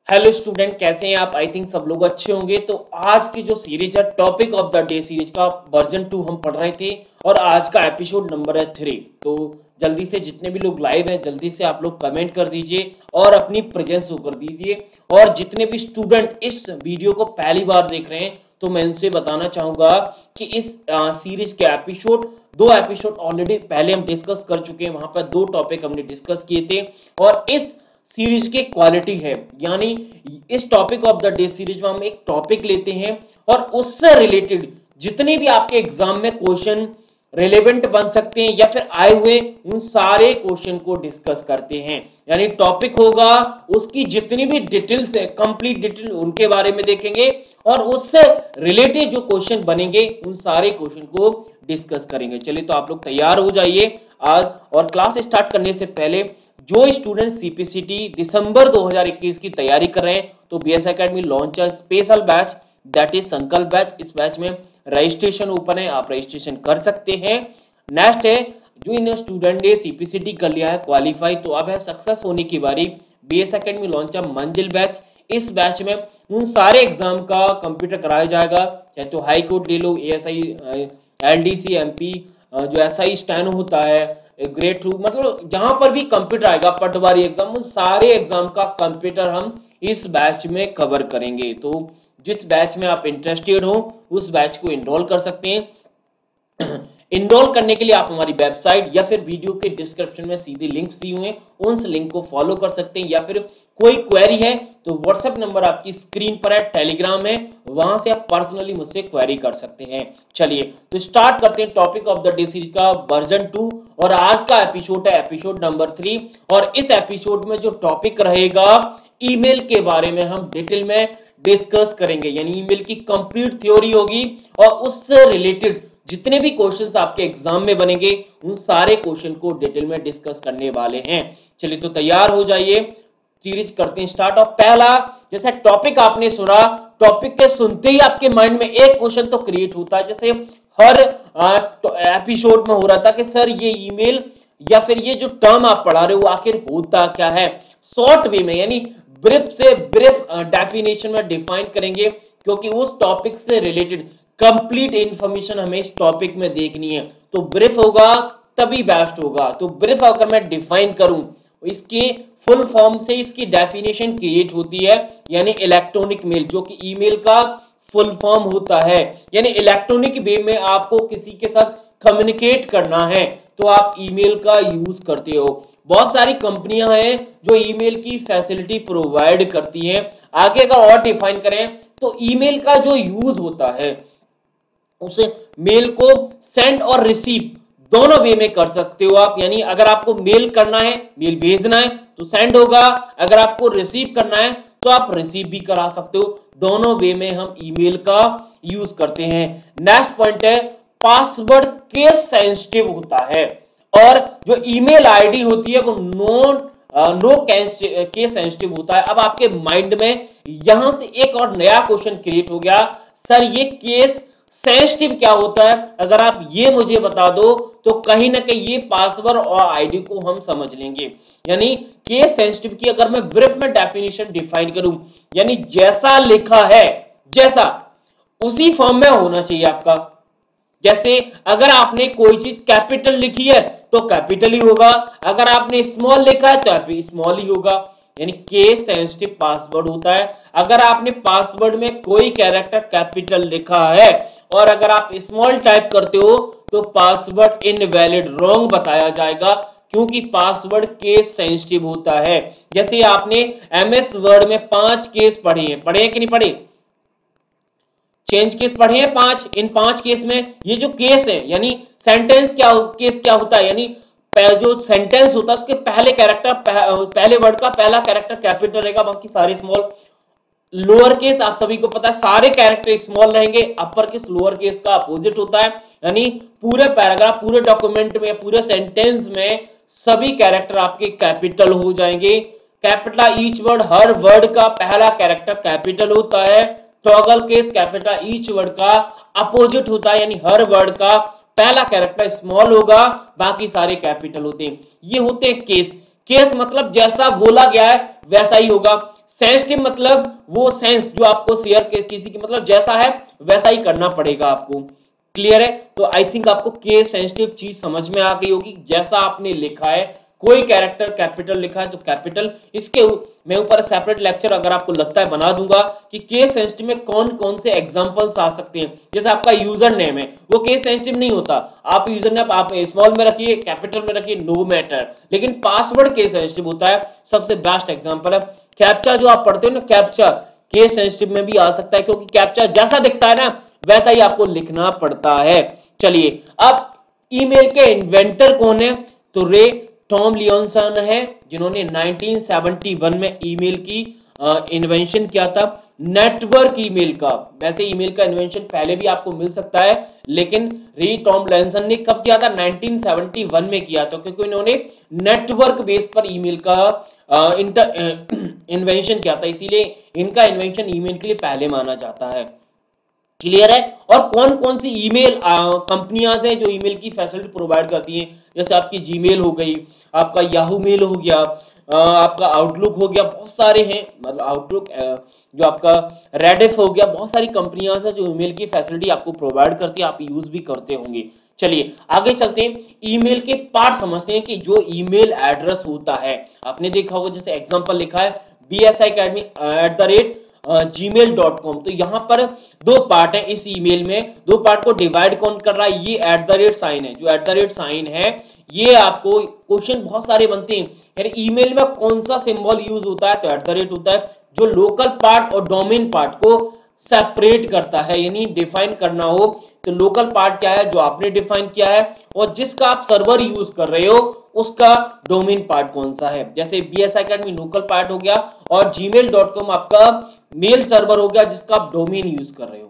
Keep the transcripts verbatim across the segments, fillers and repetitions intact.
Hello student, कैसे हैं आप? आई थिंक सब लोग अच्छे होंगे। तो आज की जो सीरीज है topic of the day series का वर्जन टू हम पढ़ रहे थे और आज का एपिसोड नंबर है थ्री। तो जल्दी से जितने भी लोग लाइव हैं जल्दी से आप लोग कमेंट कर दीजिए और अपनी प्रेजेंस शो कर दीजिए। और जितने भी स्टूडेंट इस वीडियो को पहली बार देख रहे हैं तो मैं इनसे बताना चाहूंगा कि इस सीरीज के एपिसोड दो एपिसोड ऑलरेडी पहले हम डिस्कस कर चुके हैं। वहां पर दो टॉपिक हमने डिस्कस किए थे और इस सीरीज की क्वालिटी है, यानी इस topic of the day series में हम एक टॉपिक लेते हैं और उससे रिलेटेड जितने भी आपके एग्जाम में क्वेश्चन रेलेवेंट बन सकते हैं या फिर आए हुए उन सारे क्वेश्चन को डिस्कस करते हैं। यानी टॉपिक होगा, उसकी जितनी भी डिटेल्स है कंप्लीट डिटेल उनके बारे में देखेंगे और उससे रिलेटेड जो क्वेश्चन बनेंगे उन सारे क्वेश्चन को डिस्कस करेंगे। चलिए तो आप लोग तैयार हो जाइए आज। और क्लास स्टार्ट करने से पहले जो स्टूडेंट सीपीसीटी दिसंबर दो हज़ार इक्कीस की तैयारी कर रहे हैं तो बीएस एकेडमी लॉन्च है special batch, that is Sankalp batch. इस बैच में रजिस्ट्रेशन ओपन है, आप रजिस्ट्रेशन कर सकते हैं। नेक्स्ट है जो इन स्टूडेंट ने सीपीसीटी कर लिया है क्वालिफाई, तो अब है सक्सेस होने की बारी। बीएस एकेडमी लॉन्च है मंजिल बैच। इस बैच में उन सारे एग्जाम का कंप्यूटर कराया जाएगा, चाहे तो हाई कोर्ट ले लो, एएसआई, एलडीसी, एमपी, जो एसआई स्टैनो होता है, ग्रेड टू, मतलब जहां पर भी कंप्यूटर आएगा, पटवारी एग्जाम, उन सारे एग्जाम का कंप्यूटर हम इस बैच में कवर करेंगे। तो जिस बैच में आप इंटरेस्टेड हो उस बैच को एनरोल कर सकते हैं। एनरोल करने के लिए आप हमारी वेबसाइट या फिर वीडियो के डिस्क्रिप्शन में सीधे लिंक्स दिए हुए हैं, उन लिंक को फॉलो कर सकते हैं। या फिर कोई क्वेरी है तो व्हाट्सएप नंबर आपकी स्क्रीन पर है, टेलीग्राम है, वहां से आप पर्सनली मुझसे क्वेरी कर सकते हैं। चलिए तो स्टार्ट करते हैं topic of the day series का वर्जन टू और आज का एपिसोड है एपिसोड नंबर थ्री। और इस एपिसोड में जो टॉपिक रहेगा ईमेल के बारे में हम डिटेल में डिस्कस करेंगे, यानी ईमेल की कंप्लीट थ्योरी होगी और उससे रिलेटेड जितने भी क्वेश्चंस आपके एग्जाम में बनेंगे उन सारे क्वेश्चन को डिटेल में डिस्कस करने वाले हैं। चलिए तो तैयार हो जाइए, सीरीज करते हैं स्टार्ट। और पहला जैसे टॉपिक आपने सुना, टॉपिक के सुनते ही आपके माइंड में एक क्वेश्चन तो क्रिएट होता है, जैसे हर एपिसोड में हो रहा था कि सर ये ईमेल या फिर ये जो टर्म आप पढ़ा रहे हो आखिर होता क्या है। शॉर्ट वे में यानी ब्रीफ से ब्रीफ डेफिनेशन में डिफाइन करेंगे, क्योंकि उस टॉपिक से रिलेटेड कंप्लीट इंफॉर्मेशन हमें इस टॉपिक में देखनी है। तो ब्रीफ होगा तभी बेस्ट होगा। तो ब्रीफ अगर मैं डिफाइन करूं, इसके फुल फॉर्म से इसकी डेफिनेशन क्रिएट होती है, यानी इलेक्ट्रॉनिक मेल, जो कि ईमेल का फुल फॉर्म होता है। यानी इलेक्ट्रॉनिक वे में आपको किसी के साथ कम्युनिकेट करना है तो आप ईमेल का यूज करते हो। बहुत सारी कंपनियां हैं जो ईमेल की फैसिलिटी प्रोवाइड करती हैं। आगे अगर और डिफाइन करें तो ईमेल का जो यूज होता है उसे मेल को सेंड और रिसीव दोनों वे में कर सकते हो आप। यानी अगर आपको मेल करना है, मेल भेजना है तो सेंड होगा, अगर आपको रिसीव करना है तो आप रिसीव भी करा सकते हो। दोनों वे में हम ईमेल का यूज करते हैं। नेक्स्ट पॉइंट है पासवर्ड केस सेंसिटिव होता है और जो ईमेल आईडी होती है वो नॉन नो केस सेंसिटिव होता है। अब आपके माइंड में यहां से एक और नया क्वेश्चन क्रिएट हो गया, सर ये केस सेंसिटिव क्या होता है? अगर आप ये मुझे बता दो तो कहीं ना कहीं ये पासवर्ड और आईडी को हम समझ लेंगे। यानी केस सेंसिटिव की अगर मैं ब्रीफ में डेफिनेशन डिफाइन करूं, यानी जैसा लिखा है जैसा उसी फॉर्म में होना चाहिए आपका। जैसे अगर आपने कोई चीज कैपिटल लिखी है तो कैपिटल ही होगा, अगर आपने स्मॉल लिखा है तो स्मॉल ही होगा। यानी केस सेंसिटिव पासवर्ड होता है। अगर आपने पासवर्ड में कोई कैरेक्टर कैपिटल लिखा है और अगर आप स्मॉल टाइप करते हो तो पासवर्ड इनवैलिड, रॉन्ग बताया जाएगा, क्योंकि पासवर्ड केस सेंसिटिव होता है। जैसे आपने एमएस वर्ड में पांच केस पढ़े हैं, पढ़े हैं कि नहीं पढ़े? चेंज केस पढ़े हैं पांच। इन पांच केस में ये जो केस है यानी सेंटेंस क्या केस क्या होता है, यानी जो सेंटेंस होता है उसके पहले कैरेक्टर पहले वर्ड का पहला कैरेक्टर कैपिटल रहेगा, बाकी सारे स्मॉल। लोअर केस आप सभी को पता है सारे कैरेक्टर स्मॉल रहेंगे, अपर केस लोअर केस का अपोजिट होता है। यानी पूरे पैराग्राफ, पूरे डॉक्यूमेंट में, पूरे सेंटेंस में सभी कैरेक्टर आपके कैपिटल हो जाएंगे। कैपिटल ईच वर्ड, हर वर्ड का पहला कैरेक्टर कैपिटल होता है। Toggle case capital each word का अपोजिट होता है, यानी हर वर्ड का पहला कैरेक्टर स्मॉल होगा, बाकी सारे कैपिटल होते हैं। ये होते हैं केस। केस मतलब जैसा बोला गया है वैसा ही होगा। सेंसिटिव मतलब वो सेंस जो आपको शेयर किसी की मतलब जैसा है वैसा ही करना पड़ेगा आपको। क्लियर है? तो आई थिंक आपको केस सेंसिटिव चीज समझ में आ गई होगी। जैसा आपने लिखा है, कोई कैरेक्टर कैपिटल लिखा है तो कैपिटल, इसके मैं ऊपर सेपरेट लेक्चर अगर आपको लगता है बना दूंगा कि केस सेंसिटिव में कौन कौन से एग्जांपल्स आ सकते हैं। जैसे आपका यूजर नेम है, वो केस सेंसिटिव नहीं होता, आप यूजर नेम आप स्मॉल में रखिए, कैपिटल में रखिए, नो मैटर, लेकिन पासवर्ड केस सेंसिटिव होता है। सबसे बेस्ट एग्जांपल है कैप्चा जो आप पढ़ते हो ना, कैप्चा केस सेंसिटिव में भी आ सकता है, क्योंकि कैप्चा जैसा दिखता है ना वैसा ही आपको लिखना पड़ता है। चलिए, अब ईमेल के इन्वेंटर कौन है? तो रे टॉम लियोनसन है, जिन्होंने नाइनटीन सेवेंटी वन में ईमेल की इन्वेंशन किया था, नेटवर्क ईमेल का। वैसे ईमेल का इन्वेंशन पहले भी आपको मिल सकता है, लेकिन रे टॉम लियोनसन ने कब किया था? नाइनटीन सेवेंटी वन में किया था, क्योंकि इन्होंने नेटवर्क बेस पर ईमेल का इन्वेंशन किया था, इसीलिए इनका इन्वेंशन ईमेल के लिए पहले माना जाता है। क्लियर है? और कौन कौन सी ईमेल कंपनियां हैं जो ईमेल की फैसिलिटी प्रोवाइड करती हैं? जैसे आपकी जीमेल हो गई, आपका याहू मेल हो गया, आ, आपका आउटलुक हो गया, बहुत सारे हैं, मतलब आउटलुक जो आपका रेडिफ हो गया, बहुत सारी कंपनियां हैं जो ईमेल की फैसिलिटी आपको प्रोवाइड करती है, आप यूज भी करते होंगे। चलिए आगे चलते हैं, ईमेल के पार्ट समझते हैं कि जो ईमेल एड्रेस होता है, आपने देखा होगा जैसे एग्जांपल लिखा है B S I academy at the rate Gmail dot com. तो यहाँ पर दो पार्ट है इस ईमेल में, दो पार्ट को डिवाइड कौन कर रहा है? ये एट द रेट साइन है, जो एट द रेट साइन है ये आपको क्वेश्चन बहुत सारे बनते हैं यार ईमेल में कौन सा सिंबल यूज होता है? तो एट द रेट होता है, जो लोकल पार्ट और डोमेन पार्ट को सेपरेट करता है, यानी डिफाइन करना हो तो लोकल पार्ट क्या है जो आपने डिफाइन किया है, और जिसका आप सर्वर यूज कर रहे हो उसका डोमेन पार्ट कौन सा है। जैसे B S I academy local part हो गया और जीमेल डॉट कॉम आपका मेल सर्वर हो गया जिसका आप डोमेन यूज कर रहे हो।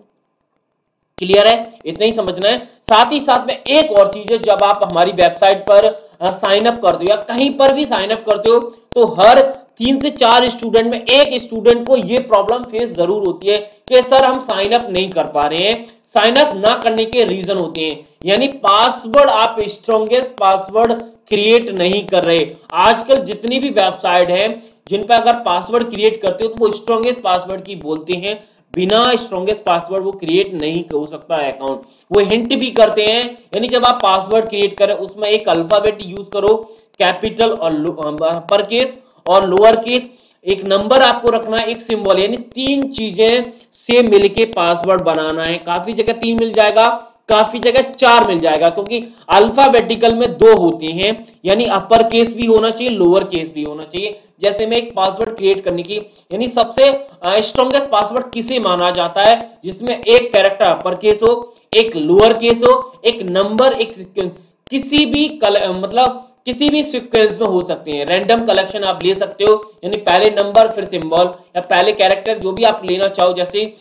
क्लियर है? इतना ही समझना है। साथ ही साथ में एक और चीज है, जब आप हमारी वेबसाइट पर साइन अप करते हो या कहीं पर भी साइन अप करते हो तो हर तीन से चार स्टूडेंट में एक स्टूडेंट को ये प्रॉब्लम फेस जरूर होती है कि सर हम साइन अप नहीं कर पा रहे हैं। साइन अप ना करने के रीजन होते हैं, यानी पासवर्ड आप स्ट्रॉन्गेस्ट पासवर्ड क्रिएट नहीं कर रहे। आजकल जितनी भी वेबसाइट है जिन पर अगर पासवर्ड क्रिएट करते हो तो वो स्ट्रॉन्गेस्ट पासवर्ड की बोलते हैं, बिना स्ट्रॉन्गेस्ट पासवर्ड वो क्रिएट नहीं हो सकता है अकाउंट। वो हिंट भी करते हैं, यानी जब आप पासवर्ड क्रिएट करें उसमें एक अल्फाबेट यूज करो, कैपिटल और अपर केस और लोअर केस, एक नंबर आपको रखना है, एक सिंबल, यानी तीन चीजें से मिलके पासवर्ड बनाना है। काफी जगह तीन मिल जाएगा, काफी जगह चार मिल जाएगा, क्योंकि अल्फाबेटिकल में दो होते हैं, यानी अपर केस भी होना चाहिए, लोअर केस भी होना चाहिए। जैसे में एक पासवर्ड क्रिएट करने की, यानी सबसे स्ट्रॉन्गेस्ट पासवर्ड किसे माना जाता है? जिसमें एक कैरेक्टर अपर केस हो, एक लोअर केस हो, एक नंबर, एक किसी भी कल, मतलब किसी भी सीक्वेंस में हो सकते हैं, रैंडम कलेक्शन आप ले सकते हो, यानी पहले नंबर फिर सिंबल या पहले कैरेक्टर, जो भी आप लेना चाहो। जैसे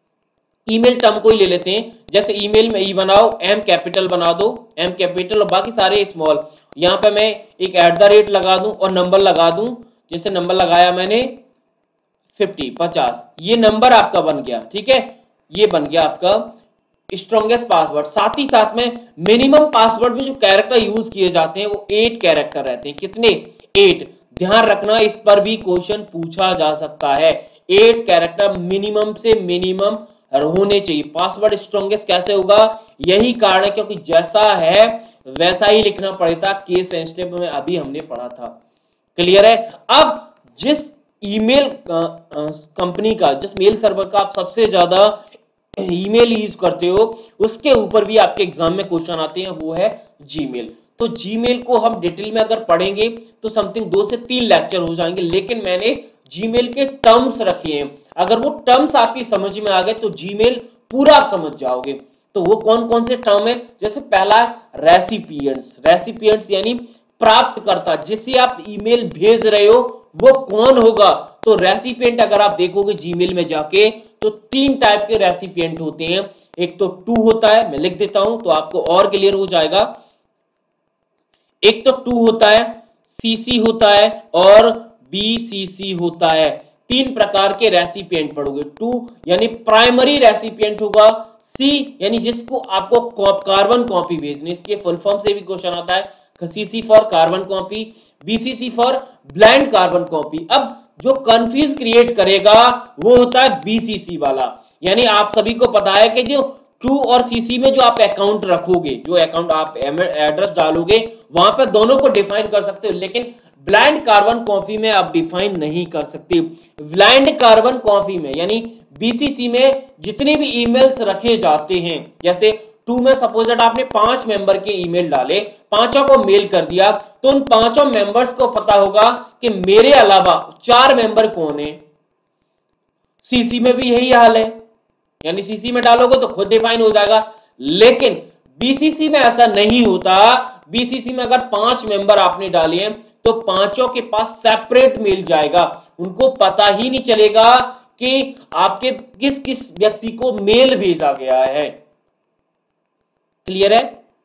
ईमेल टर्म को ही ले लेते हैं, जैसे ईमेल में ई बनाओ, एम कैपिटल बना दो, एम कैपिटल और बाकी सारे स्मॉल। यहाँ पे मैं एक एट द रेट लगा दूं और नंबर लगा दूं, जैसे नंबर लगाया मैंने फिफ्टी पचास, ये नंबर आपका बन गया। ठीक है, ये बन गया आपका स्ट्रॉन्गेस्ट पासवर्ड। साथ ही साथ में मिनिमम पासवर्ड में जो कैरेक्टर यूज किए जाते हैं वो एट कैरेक्टर रहते हैं। कितने? एट। ध्यान रखना, इस पर भी क्वेश्चन पूछा जा सकता है। एट कैरेक्टर मिनिमम से मिनिमम होने चाहिए। पासवर्ड स्ट्रॉन्गेस्ट कैसे होगा? यही कारण है क्योंकि जैसा है वैसा ही लिखना पड़ेगा। केस सेंसिटिव में अभी हमने पढ़ा था। क्लियर है? अब जिस ईमेल कंपनी का, जिस मेल सर्वर का आप सबसे ज्यादा ईमेल यूज करते हो उसके ऊपर भी आपके एग्जाम में क्वेश्चन आते हैं, वो है जीमेल। तो जीमेल को हम डिटेल में अगर पढ़ेंगे तो समथिंग दो से तीन लेक्चर हो जाएंगे, लेकिन मैंने जीमेल के टर्म्स रखे हैं। अगर वो टर्म्स आपकी समझ में आ गए तो जीमेल पूरा आप समझ जाओगे। तो वो कौन कौन से टर्म है? जैसे पहला रेसिपिएंट्स। रेसिपिएंट्स यानी प्राप्तकर्ता, जिसे आप ईमेल भेज रहे हो वो कौन होगा? तो रेसिपिएंट अगर आप देखोगे जीमेल में जाके तो तीन टाइप के रेसिपिएंट होते हैं। एक तो टू होता है, मैं लिख देता हूं तो आपको और क्लियर हो जाएगा। एक तो टू होता है, सीसी होता है और बीसीसी होता है। तीन प्रकार के रेसिपिएंट पढ़ोगे। टू यानी प्राइमरी रेसिपिएंट होगा, सी यानी जिसको आपको कार्बन कॉपी भेजनी, इसके फुल फॉर्म से भी क्वेश्चन आता है, CC for carbon copy, BCC for blind carbon copy. अब जो कंफ्यूज क्रिएट करेगा वो होता है बीसीसी वाला। यानी आप सभी को पता है कि जो ट्रू और सीसी में जो आप अकाउंट रखोगे, जो अकाउंट आप एड्रेस डालोगे वहां पर दोनों को डिफाइन कर सकते हो, लेकिन ब्लाइंड कार्बन कॉपी में आप डिफाइन नहीं कर सकते। ब्लाइंड कार्बन कॉपी में यानी बीसीसी में जितने भी ईमेल्स रखे जाते हैं, जैसे टू में सपोज आपने पांच मेंबर के ईमेल डाले, पांचों को मेल कर दिया, तो उन पांचों मेंबर्स को पता होगा कि मेरे अलावा चार मेंबर कौन है। सीसी में भी यही हाल है, यानी सीसी में डालोगे तो खुद डिफाइन हो जाएगा, लेकिन बीसीसी में ऐसा नहीं होता। बीसीसी में अगर पांच मेंबर आपने डाले हैं तो पांचों के पास सेपरेट मेल जाएगा, उनको पता ही नहीं चलेगा कि आपके किस किस व्यक्ति को मेल भेजा गया है। क्लियर है,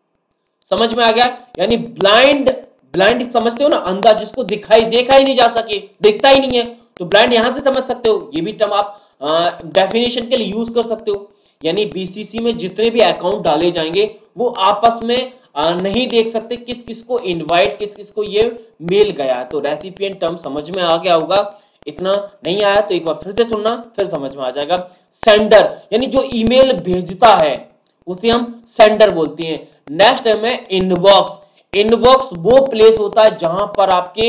समझ में आ गया? यानी ब्लाइंड, ब्लाइंड समझते हो ना, अंधा, जिसको दिखाई देखा ही नहीं जा सके, दिखता ही नहीं है, तो ब्लाइंड यहां से समझ सकते हो। ये भी टर्म आप डेफिनेशन के लिए यूज कर सकते हो। यानी बीसीसी में जितने भी अकाउंट डाले जाएंगे वो आपस में आ, नहीं देख सकते किस किस को इनवाइट, किस किस को ये मेल गया है। तो रेसिपिएंट टर्म समझ में आ गया होगा। इतना नहीं आया तो एक बार फिर से सुनना, फिर समझ में आ जाएगा। सेंडर यानी जो ईमेल भेजता है उसे हम सेंडर बोलते हैं। नेक्स्ट टर्म है इनबॉक्स। इनबॉक्स वो प्लेस होता है जहां पर आपके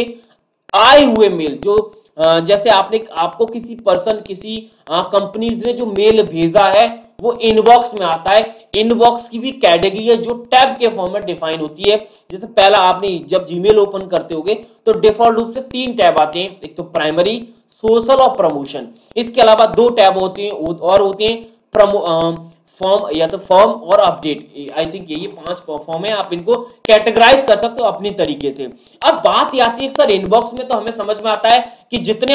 आए हुए मेल, जो जैसे आपने आपको किसी पर्सन, किसी कंपनीज ने जो मेल भेजा है वो इनबॉक्स में आता है। इनबॉक्स की भी कैटेगरी है जो टैब के फॉर्म में डिफाइन होती है। जैसे पहला आपने जब जीमेल ओपन करते होगे तो डिफॉल्ट रूप से तीन टैब आते हैं, एक तो प्राइमरी, सोशल और प्रमोशन। इसके अलावा दो टैब होते हैं और होते हैं प्रमो फॉर्म या तो फॉर्म और अपडेट। आई थिंक ये ये पांच फॉर्म है, आप इनको कैटेगराइज कर सकते हो अपनी तरीके से। अब बात ये आती है सर इनबॉक्स में, तो हमें समझ में आता है कि जितने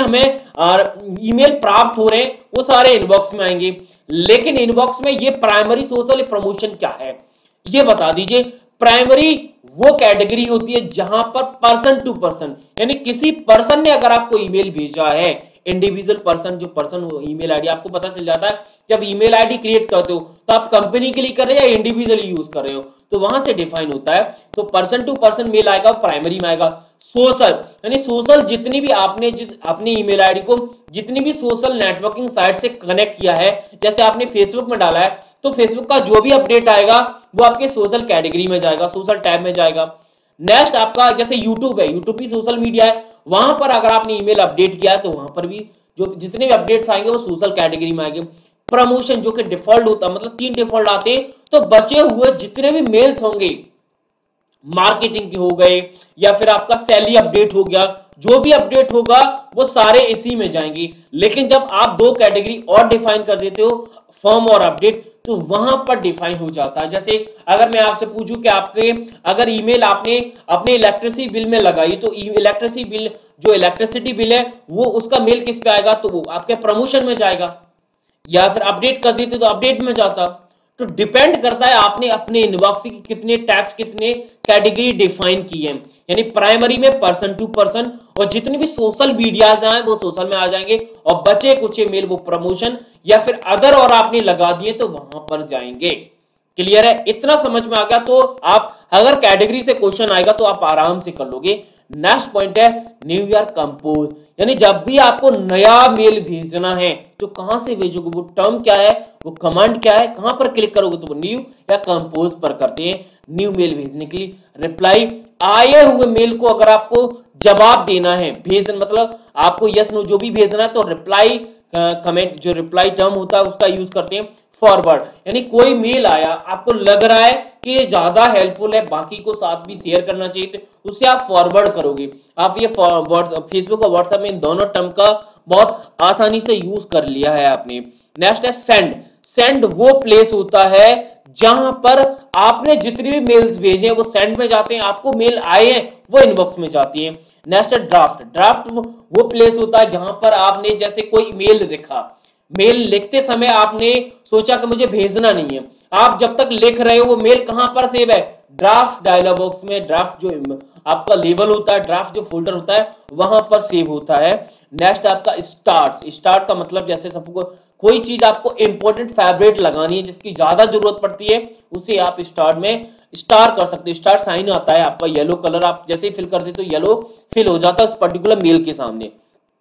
हमें ईमेल प्राप्त हो रहे हैं वो सारे इनबॉक्स में आएंगे, लेकिन इनबॉक्स में ये प्राइमरी, सोशल, प्रमोशन क्या है ये बता दीजिए। प्राइमरी वो कैटेगरी होती है जहां पर पर्सन टू पर्सन, यानी किसी पर्सन ने अगर आपको ईमेल भेजा है, इंडिविजुअल पर्सन, जो पर्सन ईमेल आईडी आपको पता चल जाता है जब ईमेल आईडी क्रिएट करते हो तो आप कंपनी के लिए कर रहे हो या इंडिविजुअली यूज कर रहे हो, तो वहां से डिफाइन होता है। तो पर्सन टू पर्सन मेल आएगा, प्राइमरी में आएगा। सोशल यानी सोशल जितनी भी आपने जिस अपनी ईमेल आईडी को जितनी भी सोशल नेटवर्किंग साइट से कनेक्ट किया है, जैसे आपने फेसबुक में डाला है तो फेसबुक का जो भी अपडेट आएगा वो आपके सोशल कैटेगरी में जाएगा, सोशल टैब में जाएगा। नेक्स्ट आपका जैसे यूट्यूब है, यूट्यूब भी सोशल मीडिया है, वहां पर अगर आपने ईमेल अपडेट किया है तो वहां पर भी जो जितने भी अपडेट्स आएंगे वो सोशल कैटेगरी में आएंगे। प्रमोशन जो कि डिफॉल्ट होता है, मतलब तीन डिफॉल्ट आते हैं, तो बचे हुए जितने भी मेल्स होंगे मार्केटिंग के हो गए या फिर आपका सैलरी अपडेट हो गया, जो भी अपडेट होगा वो सारे इसी में जाएंगे। लेकिन जब आप दो कैटेगरी और डिफाइन कर देते हो, फॉर्म और अपडेट, तो वहां पर डिफाइन हो जाता है। जैसे अगर मैं आपसे पूछूं कि आपके अगर ईमेल आपने अपने इलेक्ट्रिसिटी बिल में लगाई तो इलेक्ट्रिसिटी बिल, जो इलेक्ट्रिसिटी बिल है वो उसका मेल किस पे आएगा, तो वो आपके प्रमोशन में जाएगा, या फिर अपडेट कर देते तो अपडेट में जाता। तो डिपेंड करता है आपने अपने इनबॉक्स की कितने टैब्स, कितने कैटेगरी डिफाइन की है। यानी प्राइमरी में पर्सन टू पर्सन, और जितने भी सोशल मीडियाज हैं वो सोशल में आ जाएंगे, और बचे कुछ मेल वो प्रमोशन या फिर अदर और आपने लगा दिए तो वहां पर जाएंगे। क्लियर है, इतना समझ में आ गया? तो आप अगर कैटेगरी से क्वेश्चन आएगा तो आप आराम से कर लोगे। नेक्स्ट पॉइंट है न्यू ईयर कंपोज, यानी जब भी आपको नया मेल भेजना है तो कहां से भेजोगे, वो टर्म क्या है, वो कमांड क्या है, कहां पर क्लिक करोगे, तो वो न्यू या कंपोज पर करते हैं। न्यू मेल भेजने के लिए रिप्लाई आए हुए मेल को अगर आपको जवाब देना है, भेजना मतलब आपको यस नो जो भी भेजना है, तो रिप्लाई कमेंट, जो रिप्लाई टर्म होता है उसका यूज करते हैं। फॉरवर्ड यानी कोई मेल आया, आपको लग रहा है कि ये ज्यादा हेल्पफुल है, बाकी को साथ भी शेयर करना चाहिए, तो उसे आप फॉरवर्ड करोगे। आप ये फेसबुक और व्हाट्सएप में इन दोनों टर्म का बहुत आसानी से यूज कर लिया है आपने। नेक्स्ट है सेंड। सेंड वो प्लेस होता है जहां पर आपने जितने भी मेल्स भेजे हैं वो सेंड में जाते हैं, आपको मेल आए हैं वो इनबॉक्स में जाती है। नेक्स्ट है ड्राफ्ट। ड्राफ्ट वो प्लेस होता है जहां पर आपने जैसे कोई मेल लिखा, मेल लिखते समय आपने सोचा कि मुझे भेजना नहीं है, आप जब तक लिख रहे हो वो मेल कहां पर सेव है, ड्राफ्ट डायलॉग बॉक्स में, ड्राफ्ट जो आपका लेबल होता है, ड्राफ्ट जो फोल्डर होता है वहां पर सेव होता है। नेक्स्ट आपका स्टार्ट। स्टार्ट का मतलब जैसे सबको कोई चीज आपको इंपॉर्टेंट फेवरेट लगानी है जिसकी ज्यादा जरूरत पड़ती है, उसे आप स्टार्ट में स्टार कर सकते हो। स्टार साइन आता है आपका येलो कलर, आप जैसे ही फिल कर देते हो येलो फिल हो जाता है उस पर्टिकुलर मेल के सामने।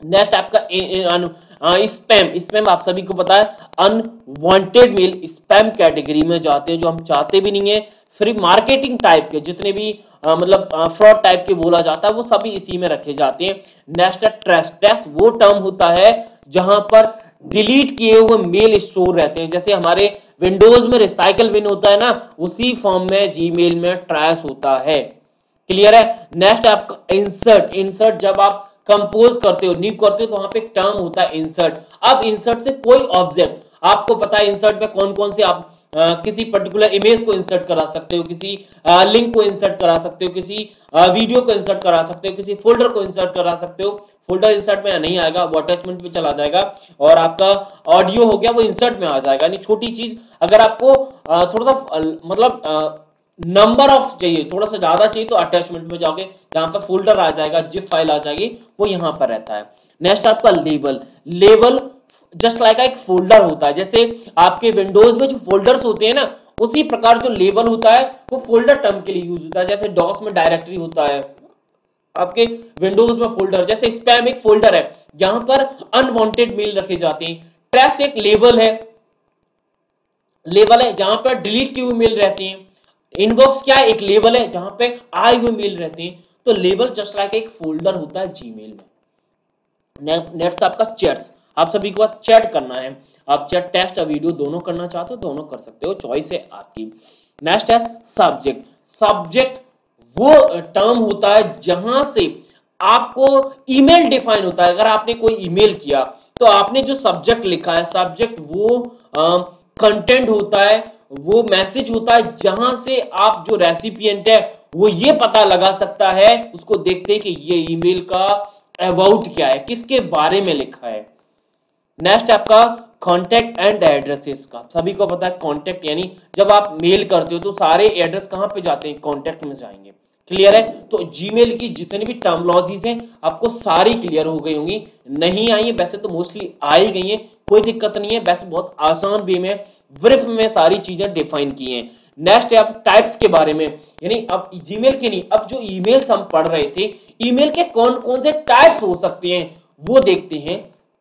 नेक्स्ट आपका स्पैम। स्पैम आप सभी को पता है अनवांटेड मेल स्पैम कैटेगरी में जाते हैं, जो हम चाहते भी नहीं है। फिर मार्केटिंग टाइप के जितने भी आ, मतलब फ्रॉड टाइप के बोला जाता है वो सभी इसी में रखे जाते हैं। नेक्स्ट है ट्रैश। ट्रैश वो टर्म होता है जहां पर डिलीट किए हुए मेल स्टोर रहते हैं, जैसे हमारे विंडोज में रिसाइकल बिन होता है ना, उसी फॉर्म में जीमेल में ट्रैश होता है। क्लियर है। नेक्स्ट आपका इंसर्ट। इंसर्ट जब आप कंपोज करते हो, न्यू करते हो, तो वहां पे एक टर्म होता है इंसर्ट। अब इंसर्ट से कोई ऑब्जेक्ट, आपको पता है इंसर्ट में कौन कौन से आप आ, किसी पर्टिकुलर इमेज को इंसर्ट करा सकते हो, किसी आ, लिंक को इंसर्ट करा सकते हो, किसी आ, वीडियो को इंसर्ट करा सकते हो, किसी फोल्डर को इंसर्ट करा सकते हो। फोल्डर इंसर्ट में नहीं आएगा, वो अटैचमेंट में चला जाएगा। और आपका ऑडियो हो गया वो इंसर्ट में आ जाएगा। यानी छोटी चीज अगर आपको आ, थोड़ा सा मतलब नंबर ऑफ चाहिए, थोड़ा सा ज्यादा चाहिए, तो अटैचमेंट में जाओगे, यहाँ पर फोल्डर आ जाएगा, जिप फाइल आ जाएगी, वो यहाँ पर रहता है। नेक्स्ट आपका लेबल। लेबल जस्ट लाइक एक फोल्डर होता है, जैसे आपके विंडोज में जो फोल्डर्स होते हैं ना, उसी प्रकार जो लेबल होता है वो फोल्डर टर्म के लिए यूज होता है। जैसे डॉस में डायरेक्टरी होता है, आपके विंडोज में फोल्डर, जैसे स्पैम एक फोल्डर है जहां पर अनवांटेड मेल रखे जाते हैं। ट्रैश एक लेबल है, लेबल है जहां पर डिलीट किए हुए मेल रहते हैं। इनबॉक्स क्या है, एक लेबल है जहां पे आए हुए मेल रहते हैं। तो लेबल जस्ट लाइक एक फोल्डर होता है जीमेल में। नेक्स्ट आपका चैट्स। आप सभी को चैट करना है, आप चैट टेक्स्ट और वीडियो दोनों करना चाहते हो दोनों कर सकते हो, चॉइस है आपकी। नेक्स्ट है सब्जेक्ट। सब्जेक्ट वो टर्म होता है जहां से आपको ईमेल डिफाइन होता है। अगर आपने कोई ईमेल किया तो आपने जो सब्जेक्ट लिखा है, सब्जेक्ट वो कंटेंट होता है, वो मैसेज होता है जहां से आप जो रेसिपिएंट है वो ये पता लगा सकता है उसको देखते हैं कि ये ईमेल का अबाउट क्या है, किसके बारे में लिखा है। नेक्स्ट आपका कॉन्टैक्ट एंड एड्रेसेस का। सभी को पता है कॉन्टैक्ट यानी जब आप मेल करते हो तो सारे एड्रेस कहां पे जाते हैं, कॉन्टैक्ट में जाएंगे। क्लियर है। तो जीमेल की जितनी भी टर्मिनोलॉजीज हैं आपको सारी क्लियर हो गई होंगी। नहीं आई है वैसे तो मोस्टली आ ही गई है, कोई दिक्कत नहीं है, वैसे बहुत आसान वे में ब्रीफ में सारी चीजें डिफाइन की हैं। नेक्स्ट है आप टाइप्स के बारे में, यानी अब जीमेल के नहीं, अब जो ईमेल्स हम पढ़ रहे थे, ईमेल के कौन कौन से टाइप्स हो सकते हैं वो देखते हैं।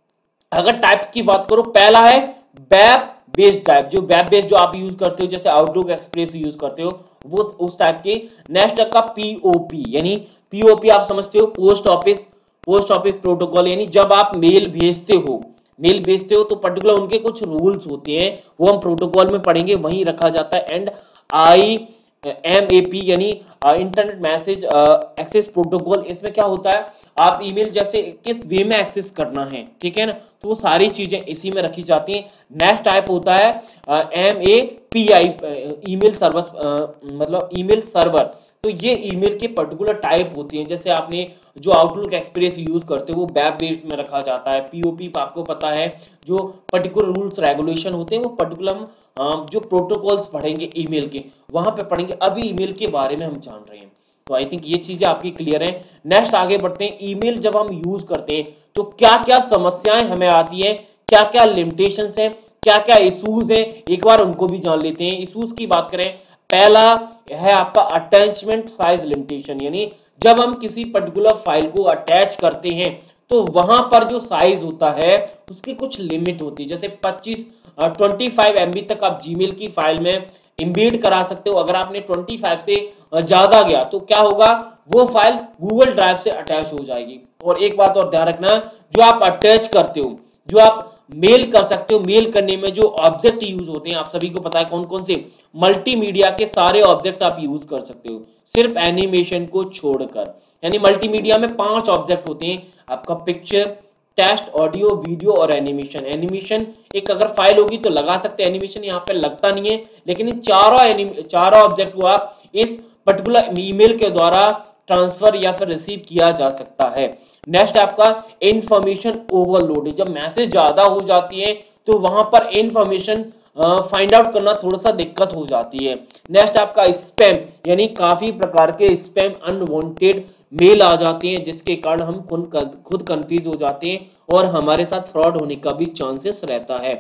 अगर टाइप्स की बात करो, पहला है वेब बेस्ड टाइप, जो वेब बेस्ड जो आप यूज करते हो, जैसे आउटलुक एक्सप्रेस यूज करते हो, वो उस टाइप के। नेक्स्ट आपका पीओपी, यानी पीओपी आप समझते हो, post office post office protocol, यानी जब आप मेल भेजते हो मेल भेजते हो तो पर्टिकुलर उनके कुछ रूल्स होते हैं, वो हम प्रोटोकॉल में पढ़ेंगे, वहीं रखा जाता है। And I M A P यानी इंटरनेट मैसेज एक्सेस प्रोटोकॉल, इसमें क्या होता है, आप ईमेल जैसे किस वे में एक्सेस करना है, ठीक है ना, तो वो सारी चीजें इसी में रखी जाती हैं। नेक्स्ट टाइप होता है M A P I, email service, मतलब ईमेल सर्वर। तो ये ईमेल के पर्टिकुलर टाइप होती हैं, जैसे आपने जो आउटलुक एक्सप्रेस यूज करते हो वो वेब बेस्ड में रखा जाता है। पीओपी आपको पता है जो पर्टिकुलर रूल्स रेगुलेशन होते हैं, वो पर्टिकुलर जो प्रोटोकॉल्स पढ़ेंगे ईमेल के, वहां पे पढ़ेंगे। अभी ईमेल के बारे में हम जान रहे हैं, तो आई थिंक ये चीजें आपकी क्लियर हैं। नेक्स्ट आगे बढ़ते हैं। ईमेल जब हम यूज करते हैं तो क्या क्या समस्याएं हमें आती है, क्या क्या लिमिटेशंस हैं, क्या क्या इश्यूज हैं, एक बार उनको भी जान लेते हैं। इश्यूज की बात करें, पहला है आपका अटैचमेंट साइज लिमिटेशन, यानी जब हम किसी पर्टिकुलर फाइल को अटैच करते हैं तो वहां पर जो साइज होता है उसकी कुछ लिमिट होती है, जैसे पच्चीस पच्चीस एमबी तक आप जीमेल की फाइल में इम्बेड करा सकते हो। अगर आपने पच्चीस से ज्यादा गया तो क्या होगा, वो फाइल गूगल ड्राइव से अटैच हो जाएगी। और एक बात और ध्यान रखना, जो आप अटैच करते हो, जो आप मेल कर सकते हो, मेल करने में जो ऑब्जेक्ट यूज होते हैं आप सभी को पता है कौन कौन से, मल्टीमीडिया के सारे ऑब्जेक्ट आप यूज कर सकते हो सिर्फ एनिमेशन को छोड़कर। यानी मल्टीमीडिया में पांच ऑब्जेक्ट होते हैं, आपका पिक्चर, टेक्स्ट, ऑडियो, वीडियो और एनिमेशन। एनिमेशन एक अगर फाइल होगी तो लगा सकते हैं, एनिमेशन यहाँ पे लगता नहीं है, लेकिन इन चारों चारों ऑब्जेक्ट को आप इस पर्टिकुलर ईमेल के द्वारा ट्रांसफर या फिर रिसीव किया जा सकता है। नेक्स्ट आपका इंफॉर्मेशन ओवरलोड, जब मैसेज ज्यादा हो जाती है तो वहां पर इंफॉर्मेशन फाइंड आउट करना थोड़ा सा दिक्कत हो जाती है। नेक्स्ट आपका स्पैम, यानी काफी प्रकार के स्पैम अनवांटेड मेल आ जाते हैं जिसके कारण हम खुद खुद कंफ्यूज हो जाते हैं और हमारे साथ फ्रॉड होने का भी चांसेस रहता है।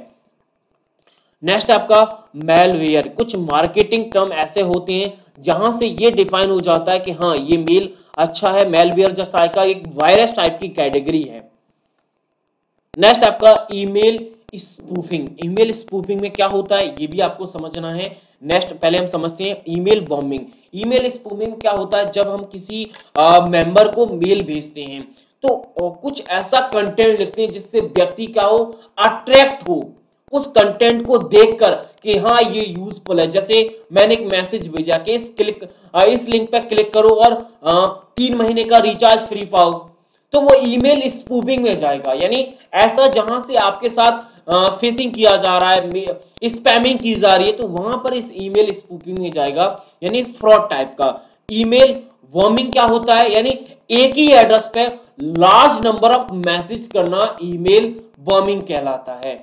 नेक्स्ट आपका मेलवेयर, कुछ मार्केटिंग टर्म ऐसे होते हैं जहां से ये डिफाइन हो जाता है कि हाँ ये मेल अच्छा है। मेलवेयर जस्ट का एक वायरस टाइप की कैटेगरी है, नेक्स्ट आपका ईमेल स्पूफिंग। ईमेल स्पूफिंग में क्या होता है ये भी आपको समझना है। नेक्स्ट पहले हम समझते हैं ईमेल बॉम्बिंग। ईमेल स्पूफिंग क्या होता है, जब हम किसी मेंबर को मेल भेजते हैं तो आ, कुछ ऐसा कंटेंट लिखते हैं जिससे व्यक्ति क्या हो, अट्रैक्ट हो उस कंटेंट को देखकर कि हाँ ये यूजफुल है। जैसे मैंने एक मैसेज भेजा कि इस क्लिक इस लिंक पे क्लिक करो और आ, तीन महीने का रिचार्ज फ्री पाओ, तो वो ईमेल स्पूफिंग में जाएगा। यानी ऐसा जहां से आपके साथ फिशिंग किया जा रहा है, स्पैमिंग की जा रही है, तो वहां पर इस ईमेल स्पूफिंग में जाएगा, यानी फ्रॉड टाइप का। ईमेल वर्मिंग क्या होता है, यानी एक ही एड्रेस पे लार्ज नंबर ऑफ मैसेज करना ईमेल वर्मिंग कहलाता है।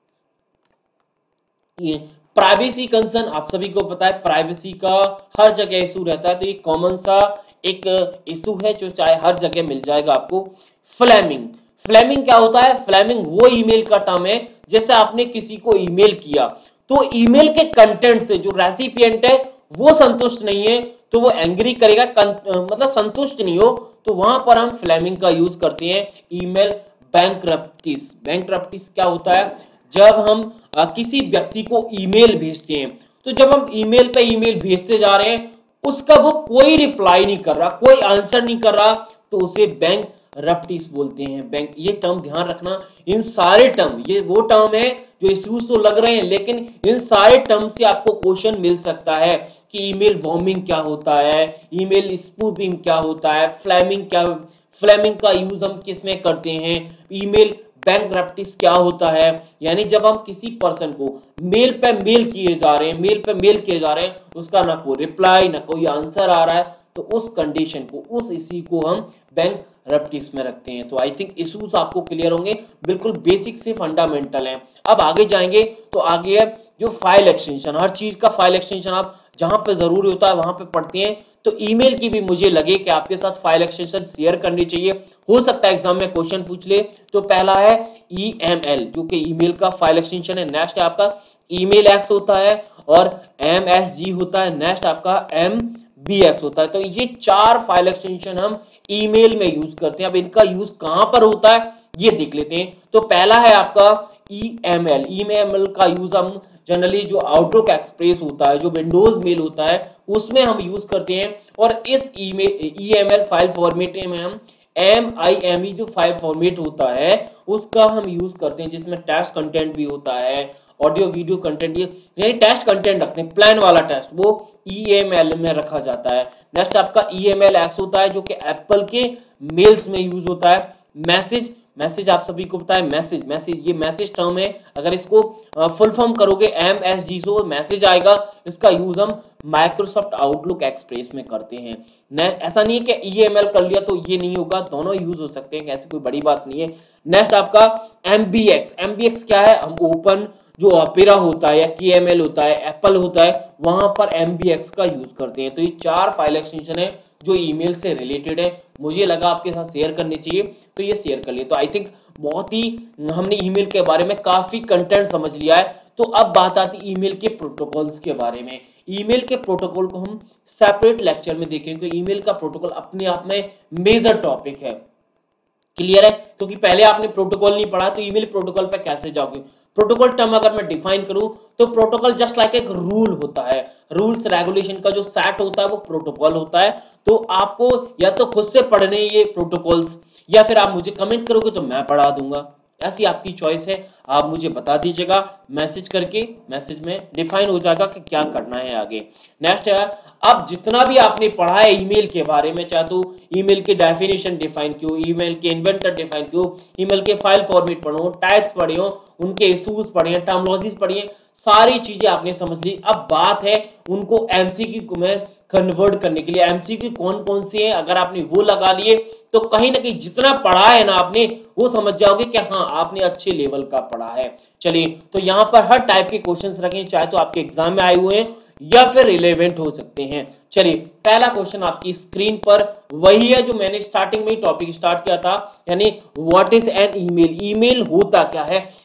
ये प्राइवेसी कंसर्न आप सभी को पता है, प्राइवेसी का हर जगह इशू रहता है, तो ये कॉमन सा एक इशू है जो चाहे हर जगह मिल जाएगा आपको। फ्लेमिंग। फ्लेमिंग क्या होता है, फ्लेमिंग वो ईमेल का टर्म है जैसे आपने किसी को ईमेल किया तो ईमेल के कंटेंट से जो रेसिपिएंट है वो संतुष्ट नहीं है तो वो एंग्री करेगा, मतलब संतुष्ट नहीं हो, तो वहां पर हम फ्लेमिंग का यूज करते हैं। ईमेल बैंकरप्टिस। बैंकरप्टिस क्या होता है, जब हम आ, किसी व्यक्ति को ईमेल भेजते हैं तो जब हम ईमेल पे ईमेल भेजते जा रहे हैं उसका वो कोई रिप्लाई नहीं कर रहा, कोई आंसर नहीं कर रहा, तो उसे बैंक रप्टिस बोलते हैं। बैंक, ये टर्म ध्यान रखना। इन सारे टर्म, ये वो टर्म है जो इश्यूज तो लग रहे हैं लेकिन इन सारे टर्म से आपको क्वेश्चन मिल सकता है कि ईमेल बॉम्बिंग क्या होता है, ईमेल स्पूफिंग क्या होता है, फ्लेमिंग क्या, फ्लेमिंग का यूज हम किस में करते हैं, ईमेल बैंकरप्टिस क्या होता है। यानी जब हम किसी पर्सन को मेल पे मेल किए जा रहे हैं, मेल पे मेल किए जा रहे हैं, उसका ना कोई रिप्लाई ना कोई आंसर आ रहा है, तो उस कंडीशन को, उस इसी को हम बैंक रप्टिस में रखते हैं। तो आई थिंक इश्यूज आपको क्लियर होंगे, बिल्कुल बेसिक से फंडामेंटल हैं। अब आगे जाएंगे तो आगे है जो फाइल एक्सटेंशन। हर चीज का फाइल एक्सटेंशन आप जहां पे जरूरी होता है वहां पे पढ़ते हैं, तो ईमेल की भी मुझे लगे कि आपके साथ फाइल एक्सटेंशन शेयर करनी चाहिए, हो सकता है एग्जाम में क्वेश्चन पूछ ले। तो पहला है ई एम एल जो कि ईमेल का फाइल एक्सटेंशन है। नेक्स्ट है आपका ईमेल एक्स होता है और एम एस जी होता है। नेक्स्ट आपका एम बी एक्स होता है। तो ये चार फाइल एक्सटेंशन हम ईमेल में यूज करते हैं। अब इनका यूज कहां पर होता है ये देख लेते हैं। तो पहला है आपका E M L. E M L का यूज हम जनरली जो आउटलुक एक्सप्रेस होता है, जो विंडोज मेल होता है, उसमें हम यूज करते हैं। और इस email E M L file format में हम एम आई एम ई जो फाइल फॉर्मेट होता है उसका हम यूज करते हैं, जिसमें टेक्स्ट कंटेंट भी होता है, ऑडियो वीडियो कंटेंट, ये टेक्स्ट कंटेंट रखते हैं, प्लान वाला टेक्स्ट, वो ई एम एल में रखा जाता है। नेक्स्ट आपका ई एम एल एक्स होता है जो कि एप्पल के मेल्स में यूज होता है। मैसेज, मैसेज आप सभी को पता है, मैसेज मैसेज ये मैसेज टर्म है, अगर इसको फुल फॉर्म करोगे एम एस जी से मैसेज आएगा। इसका यूज हम माइक्रोसॉफ्ट आउटलुक एक्सप्रेस में करते हैं। ऐसा नहीं है कि ई एम एल कर लिया तो ये नहीं होगा, दोनों यूज हो सकते हैं, ऐसी कोई बड़ी बात नहीं है। नेक्स्ट आपका M B X. M B X क्या है, हम ओपन जो ओपेरा होता है या के एम एल होता है, एप्पल होता है, वहां पर एम बी एक्स का यूज करते हैं। तो ये चार फाइल एक्सटेंशन है जो ईमेल से रिलेटेड है, मुझे लगा आपके साथ शेयर करनी चाहिए तो ये शेयर कर लिए। तो आई थिंक बहुत ही हमने ईमेल के बारे में काफी कंटेंट समझ लिया है। तो अब बात आती है ईमेल के प्रोटोकॉल्स के बारे में। ईमेल के प्रोटोकॉल को हम सेपरेट लेक्चर में देखेंगे क्योंकि ईमेल का प्रोटोकॉल अपने आप में मेजर टॉपिक है। क्लियर है, क्योंकि पहले आपने प्रोटोकॉल नहीं पढ़ा तो ईमेल प्रोटोकॉल पे कैसे जाओगे। प्रोटोकॉल टर्म अगर मैं डिफाइन करूं तो प्रोटोकॉल जस्ट लाइक एक रूल होता है, रूल्स रेगुलेशन का जो सेट होता है वो प्रोटोकॉल होता है। तो आपको या तो खुद से पढ़ने ये प्रोटोकॉल्स या फिर आप मुझे कमेंट करोगे तो मैं पढ़ा दूंगा, ऐसी आपकी चॉइस है, आप मुझे बता दीजिएगा मैसेज करके, मैसेज में डिफाइन हो जाएगा कि क्या करना है आगे। नेक्स्ट है, अब जितना भी आपने पढ़ा है ईमेल के बारे में, चाहे तो ईमेल के डेफिनेशन डिफाइन क्यों, ईमेल के इन्वेंटर डिफाइन क्यों, ईमेल के फाइल फॉर्मेट पढ़ो, टाइप्स पढ़े हो, उनके इशूज पढ़े, टर्मिनोलॉजीज पढ़िए, सारी चीजें आपने समझ ली। अब बात है उनको एमसीक्यू में कन्वर्ट करने के लिए। एमसीक्यू कौन कौन से हैं, अगर आपने वो लगा लिए तो कहीं ना कहीं जितना पढ़ा है ना आपने वो समझ जाओगे कि हाँ आपने अच्छे लेवल का पढ़ा है। चलिए, तो यहाँ पर हर टाइप के क्वेश्चंस रखें, चाहे तो आपके एग्जाम में आए हुए हैं या फिर रिलेवेंट हो सकते हैं। चलिए, पहला क्वेश्चन आपकी स्क्रीन पर वही है जो मैंने स्टार्टिंग में ही टॉपिक स्टार्ट किया था, यानी what is an email. Email होता क्या है,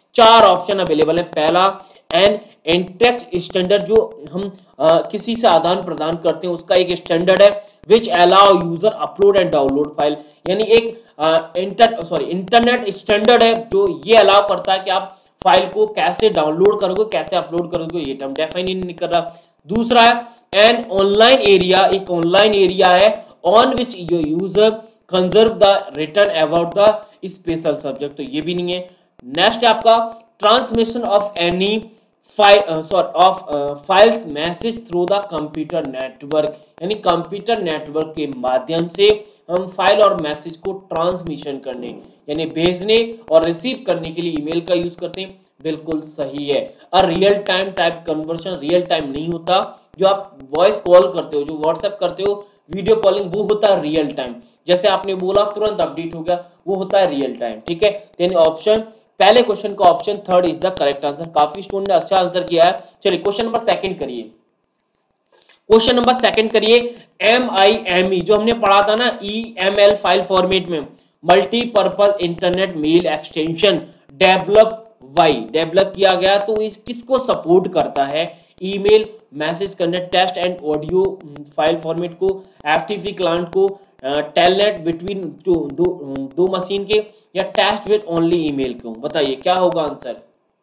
चार ऑप्शन अवेलेबल है। पहला एन इंटरेक्ट स्टैंडर्ड, जो हम आ, किसी से आदान प्रदान करते हैं उसका एक स्टैंडर्ड है, which allow user upload and download file, यानी एक uh, inter sorry internet standard है जो ये अलाउ करता है कि आप फाइल को कैसे डाउनलोड करोगे, कैसे अपलोड करोगे, ये टर्म डेफाइन नहीं कर रहा। दूसरा है एन ऑनलाइन एरिया, एक ऑनलाइन एरिया है on which your user conserve the return about the special subject, तो ये भी नहीं है। नेक्स्ट है आपका transmission of any file sorry of files message through the computer network, यानी कंप्यूटर नेटवर्क के माध्यम से हम फाइल और मैसेज को ट्रांसमिशन करने यानी भेजने और रिसीव करने के लिए ईमेल का यूज करते हैं, बिल्कुल सही है। और real time type conversion real time नहीं होता, जो आप वॉइस कॉल करते हो, जो व्हाट्सएप करते हो, वीडियो कॉलिंग, वो होता है रियल टाइम, जैसे आपने बोला तुरंत अपडेट हो गया, वो होता है रियल टाइम, ठीक है। यानी ऑप्शन पहले क्वेश्चन का option third is the correct answer. काफी स्टूडेंट ने अच्छा आंसर किया है। चलिए क्वेश्चन नंबर सेकंड करिए, क्वेश्चन नंबर सेकंड करिए। एम आई एम ई जो हमने पढ़ा था ना, E M L file format में, multipurpose internet mail extension develop why develop किया गया, तो इस किसको सपोर्ट करता है? ईमेल मैसेज करने, text and audio file format को, एफटीपी क्लाइंट को, टेलनेट बिटवीन दो दो मशीन के, या टेस्ट विद ओनली ईमेल को? बताइए क्या होगा आंसर,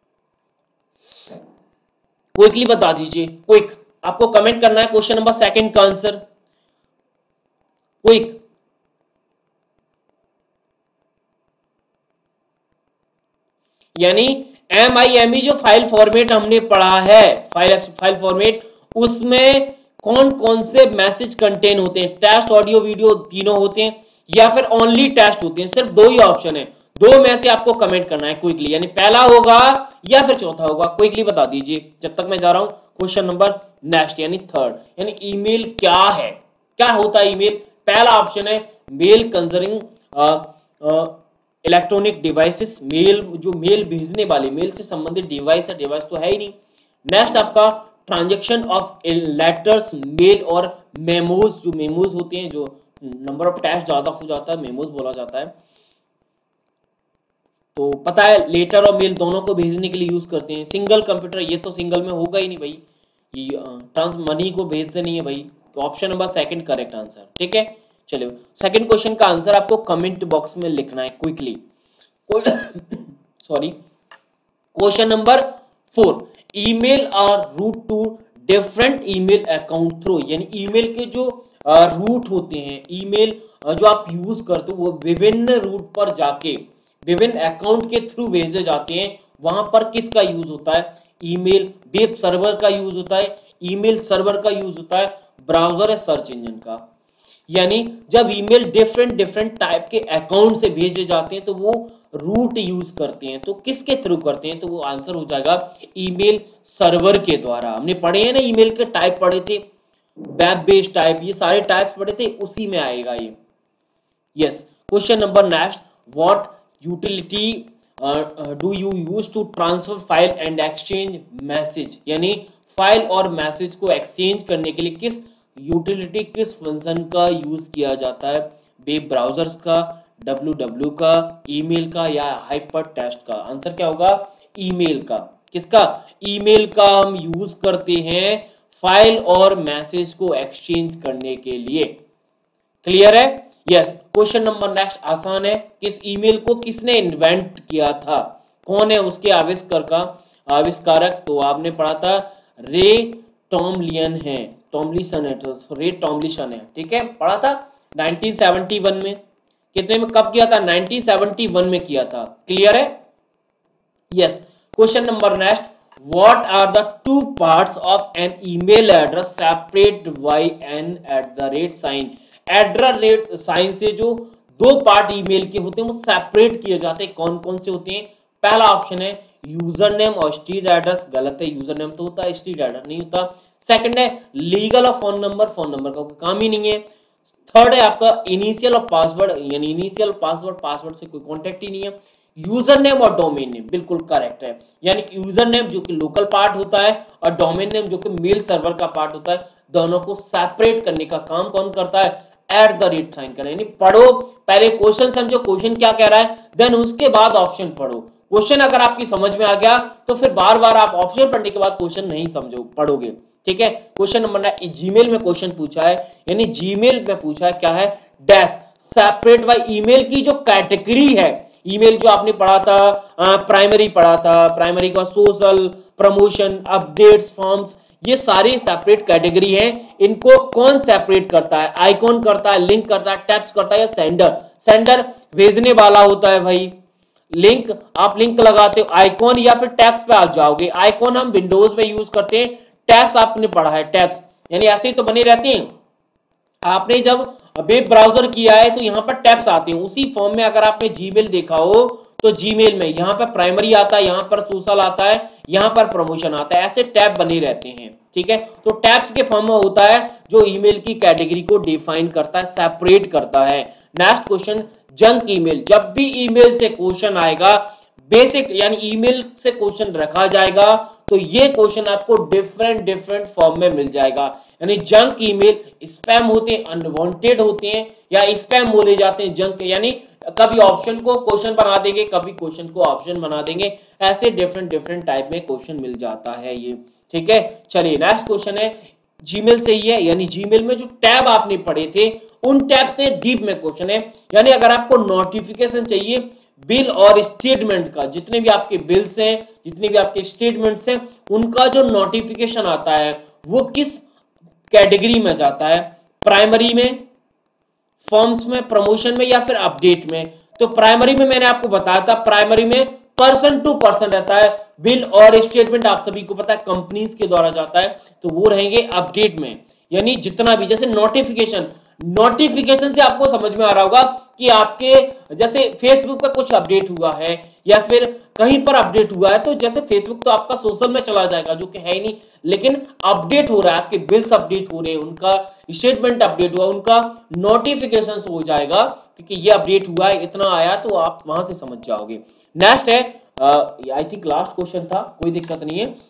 क्विकली बता दीजिए, क्विक, आपको कमेंट करना है क्वेश्चन नंबर सेकंड का आंसर, क्विक। यानी एम आई एम ई जो फाइल फॉर्मेट हमने पढ़ा है, फाइल फाइल फॉर्मेट, उसमें कौन कौन से मैसेज कंटेन होते हैं? टेक्स्ट, ऑडियो, वीडियो तीनों होते हैं, या फिर ओनली टेक्स्ट होते हैं? सिर्फ दो ही ऑप्शन है, दो में से आपको कमेंट करना है क्विकली, यानी पहला होगा या फिर चौथा होगा, क्विकली बता दीजिए जब तक मैं जा रहा हूं क्वेश्चन नंबर नेक्स्ट यानी थर्ड। यानी ईमेल क्या है, क्या होता है ईमेल? पहला ऑप्शन है mail concerning electronic devices, mail जो मेल भेजने वाले, मेल से संबंधित डिवाइस है, डिवाइस तो है ही नहीं। नेक्स्ट आपका ट्रांजैक्शन ऑफ लेटर्स, मेल और मेमोज, जो मेमोज होते हैं, जो नंबर ऑफ टेक्स्ट ज्यादा हो जाता है मेमोज बोला जाता है, तो पता है लेटर और मेल दोनों को भेजने के लिए यूज करते हैं। सिंगल कंप्यूटर, ये तो सिंगल में होगा ही नहीं भाई, ये ट्रांस मनी को भेजते नहीं है भाई, तो option number second correct answer, ठीक है। चलिए सेकंड क्वेश्चन का आंसर आपको कमेंट बॉक्स में लिखना है quickly. Sorry, question number four, email are route to different email account through, यानी ईमेल के जो रूट होते हैं, ईमेल जो आप यूज करते हो, वो विभिन्न रूट पर जाके विभिन्न अकाउंट के थ्रू भेजे जाते हैं, वहां पर किसका यूज होता है? ईमेल वेब सर्वर का यूज होता है, ईमेल सर्वर का यूज होता है, ब्राउजर या सर्च इंजन का। यानी जब ईमेल डिफरेंट डिफरेंट टाइप के अकाउंट से भेजे जाते हैं तो वो रूट यूज करते हैं, तो किसके थ्रू करते हैं? तो वो आंसर हो जाएगा ईमेल सर्वर के द्वारा। हमने पढ़े हैं ना, ईमेल के टाइप पढ़े थे, वेब बेस्ड टाइप, ये सारे टाइप्स पढ़े थे, उसी में आएगा ये। Yes, question number next, what utility do you use to transfer file and exchange message, यानी फाइल और मैसेज को एक्सचेंज करने के लिए किस यूटिलिटी, किस फंक्शन का यूज किया जाता है? वेब ब्राउजर्स का, डब्ल्यू डब्ल्यू का, ईमेल का, या हाइपर टेक्स्ट का? आंसर क्या होगा? ईमेल का। किसका? ईमेल का हम यूज करते हैं फाइल और मैसेज को एक्सचेंज करने के लिए। क्लियर है? यस। क्वेश्चन नंबर नेक्स्ट आसान है, किस ईमेल को किसने इन्वेंट किया था? कौन है उसके आविष्कार का आविष्कारक? तो आपने पढ़ा था रे टॉमलियन है, टॉमलिसन है, तो रे टॉमलिसन है, ठीक है, पढ़ा था नाइनटीन सेवेंटी वन में। कितने में, कब किया था? नाइनटीन सेवेंटी वन में किया था। क्लियर है? Yes. Question number next, what are the two parts of an email address separate by an at the rate sign? At the rate sign से जो दो पार्ट ईमेल के होते हैं वो सेपरेट किए जाते हैं, कौन कौन से होते हैं? पहला ऑप्शन है यूजर नेम और स्ट्रीट एड्रेस, गलत है, यूजर नेम तो होता है, स्ट्रीट एड्रेस नहीं होता। सेकंड है लीगल और फोन नंबर, फोन नंबर का कोई काम ही नहीं है। थर्ड है आपका इनिशियल और पासवर्ड, यानी इनिशियल पासवर्ड, पासवर्ड से कोई कॉन्टेक्ट ही नहीं है। यूजर नेम और डोमेन नेम बिल्कुल करेक्ट है, यानी यूजर नेम जो कि लोकल पार्ट होता है और डोमेन नेम जो कि मेल सर्वर का पार्ट होता है, दोनों को सेपरेट करने का काम कौन करता है? एट द रेट साइन करना। यानी पढ़ो, पहले क्वेश्चन समझो क्वेश्चन क्या कह रहा है, देन उसके बाद ऑप्शन पढ़ो, क्वेश्चन अगर आपकी समझ में आ गया तो फिर बार बार आप ऑप्शन पढ़ने के बाद क्वेश्चन नहीं समझो पढ़ोगे, ठीक है। क्वेश्चन नंबर नाइन, जीमेल में क्वेश्चन पूछा है, यानी जीमेल में पूछा है क्या है, डैश सेपरेट बाय ईमेल की जो कैटेगरी है, ईमेल जो आपने पढ़ा था, प्राइमरी पढ़ा था, प्राइमरी का सोशल, प्रमोशन, अपडेट्स, फॉर्म्स, ये सारे सेपरेट कैटेगरी हैं। इनको कौन सेपरेट करता है, आइकॉन करता है, लिंक करता है, टैप्स करता है या सेंडर? सेंडर भेजने वाला होता है भाई, लिंक आप लिंक लगाते हो, आइकॉन या फिर टैप्स पे आ जाओगे। आइकॉन हम विंडोज में यूज करते हैं, टैप्स आपने पढ़ा है, टैप्स यानी ऐसे ही तो बने रहते हैं। आपने जब वेब ब्राउजर किया है तो यहाँ पर टैब्स आते हैं, उसी फॉर्म में अगर आपने जीमेल देखा हो तो जीमेल में यहाँ पर प्राइमरी आता है, यहाँ पर सोशल आता है, यहाँ पर प्रमोशन आता है, ऐसे टैब बने रहते हैं, ठीक है। तो टैब्स के फॉर्म में होता है जो ईमेल की कैटेगरी को डिफाइन करता है, सेपरेट करता है। Next question, junk email. जब भी ईमेल से क्वेश्चन आएगा, बेसिक यानी ईमेल से क्वेश्चन रखा जाएगा तो ये क्वेश्चन आपको डिफरेंट डिफरेंट फॉर्म में मिल जाएगा। यानी जंक ईमेल, स्पैम होते हैं, अनवांटेड होते हैं या स्पैम बोले जाते हैं जंक, यानी कभी ऑप्शन को क्वेश्चन बना देंगे, कभी क्वेश्चन को ऑप्शन बना देंगे, ऐसे डिफरेंट डिफरेंट टाइप में क्वेश्चन मिल जाता है ये, ठीक है। चलिए नेक्स्ट क्वेश्चन है, जीमेल से ही है, यानी जीमेल में जो टैब आपने पढ़े थे उन टैब से डीप में क्वेश्चन है। यानी अगर आपको नोटिफिकेशन चाहिए बिल और स्टेटमेंट का, जितने भी आपके बिल्स हैं, जितने भी आपके स्टेटमेंट्स हैं, उनका जो नोटिफिकेशन आता है वो किस कैटेगरी में जाता है, प्राइमरी में, फॉर्म्स में, प्रमोशन में या फिर अपडेट में? तो प्राइमरी में मैंने आपको बताया था, प्राइमरी में पर्सन टू पर्सन रहता है, बिल और स्टेटमेंट आप सभी को पता है कंपनीज के द्वारा जाता है, तो वो रहेंगे अपडेट में। यानी जितना भी, जैसे नोटिफिकेशन, नोटिफिकेशन से आपको समझ में आ रहा होगा कि आपके जैसे फेसबुक पे कुछ अपडेट हुआ है या फिर कहीं पर अपडेट हुआ है, तो जैसे फेसबुक तो आपका सोशल में चला जाएगा जो कि है ही नहीं, लेकिन अपडेट हो रहा है, आपके बिल्स अपडेट हो रहे हैं, उनका स्टेटमेंट अपडेट हुआ, उनका नोटिफिकेशन हो जाएगा क्योंकि ये अपडेट हुआ है, इतना आया, तो आप वहां से समझ जाओगे। नेक्स्ट है, आई थिंक लास्ट क्वेश्चन था, कोई दिक्कत नहीं है,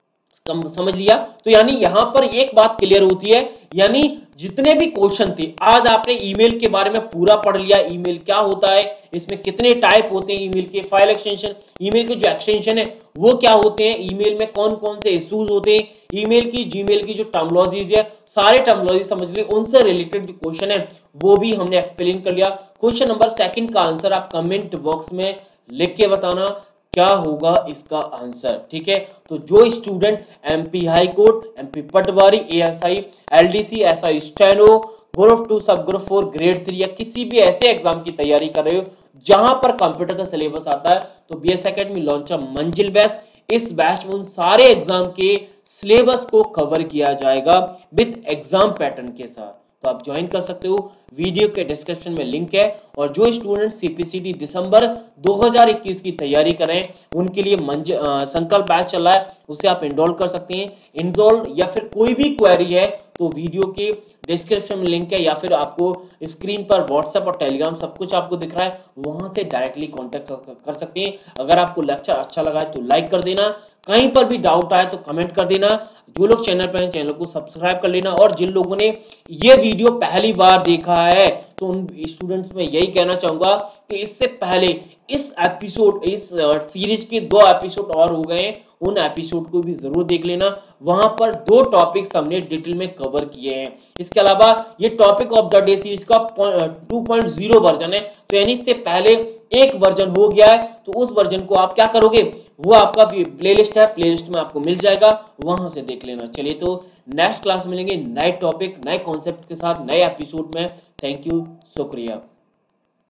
समझ लिया। तो यानी यहां पर एक बात क्लियर होती है, यानी जितने भी क्वेश्चन थे, आज आपने ईमेल के बारे में पूरा पढ़ लिया, ईमेल क्या होता है, इसमें कितने टाइप होते हैं ईमेल के, फाइल एक्सटेंशन, ईमेल के जो एक्सटेंशन है वो क्या होते हैं, ईमेल में कौन कौन से इश्यूज होते हैं, ईमेल की, जीमेल की जो टर्मिनोलॉजीज है, सारे टर्मिनोलॉजी समझ लिए, उनसे रिलेटेड जो क्वेश्चन है वो भी हमने एक्सप्लेन कर लिया। क्वेश्चन नंबर सेकंड का आंसर आप कमेंट बॉक्स में लिख के बताना क्या होगा इसका आंसर, ठीक है। तो जो student MP high court, MP patwari, ASI, LDC, SI steno, group two, सब ग्रुप फोर, ग्रेड थ्री या किसी भी ऐसे एग्जाम की तैयारी कर रहे हो जहां पर कंप्यूटर का सिलेबस आता है, तो BS academy launch Manzil batch, इस बैच में उन सारे एग्जाम के सिलेबस को कवर किया जाएगा विद एग्जाम पैटर्न के साथ, तो आप ज्वाइन कर सकते हो। वीडियो के डिस्क्रिप्शन में लिंक है, और जो स्टूडेंट सीपीसीटी दिसंबर दो हज़ार इक्कीस की तैयारी करें उनके लिए मंज संकल्प बैच चल रहा है, उसे आप इनरोल कर सकते हैं। इनरोल या फिर कोई भी क्वेरी है तो वीडियो के डिस्क्रिप्शन में लिंक है, या फिर आपको स्क्रीन पर व्हाट्सएप और टेलीग्राम सब कुछ आपको दिख रहा है, वहां से डायरेक्टली कॉन्टेक्ट कर सकते हैं। अगर आपको लेक्चर अच्छा लगा है तो लाइक कर देना, कहीं पर भी डाउट आए तो कमेंट कर देना, जो लोग चैनल पर हैं चैनल को सब्सक्राइब कर लेना, और जिन लोगों ने ये वीडियो पहली बार देखा है तो उन स्टूडेंट्स में यही कहना चाहूंगा कि इससे पहले इस एपिसोड, इस सीरीज के दो एपिसोड और हो गए, उन एपिसोड को भी जरूर देख लेना, वहां पर दो टॉपिक्स हमने डिटेल में कवर किए हैं। इसके अलावा ये topic of the day series का टू पॉइंट ज़ीरो वर्जन है, तो यानी इससे पहले एक वर्जन हो गया है, तो उस वर्जन को आप क्या करोगे, वो आपका प्लेलिस्ट है, प्लेलिस्ट में आपको मिल जाएगा, वहां से देख लेना। चलिए तो नेक्स्ट क्लास मिलेंगे नए टॉपिक, नए कॉन्सेप्ट के साथ, नए एपिसोड में। थैंक यू, शुक्रिया।